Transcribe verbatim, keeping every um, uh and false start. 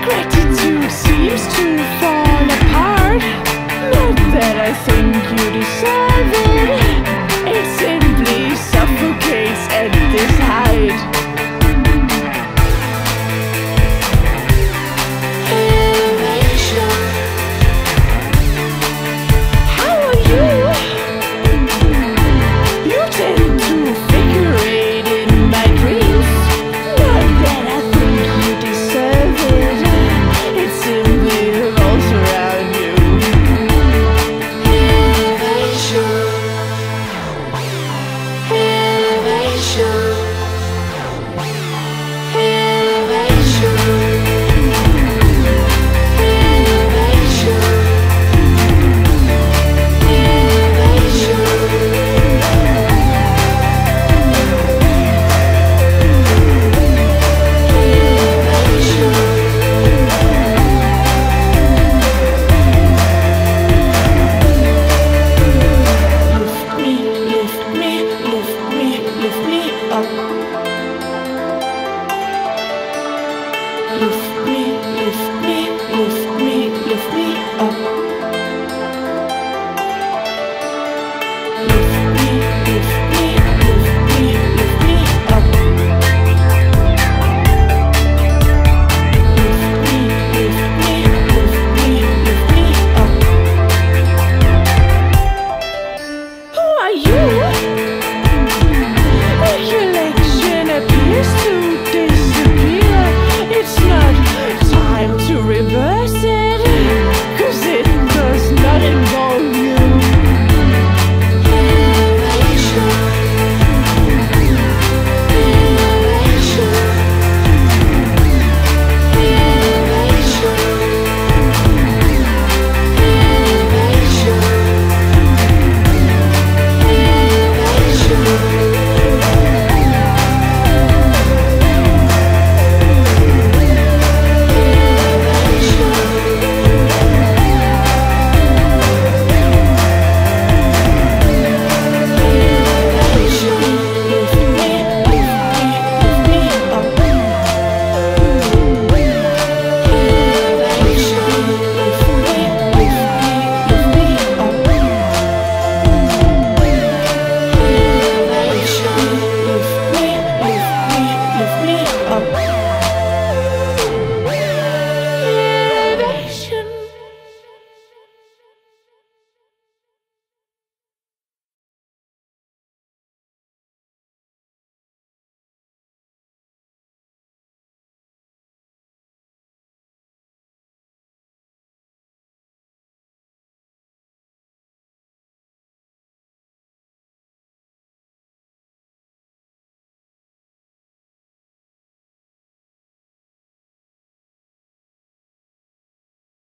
Gratitude seems to fall apart. Not that I think you deserve it. It simply suffocates at this height. Elevation. How are you? You tend to figurate in my dreams. Not that I think you deserve it. It simply revolves around you. Elevation. Elevation. Elevation. Lift me, lift me, lift me, lift me up.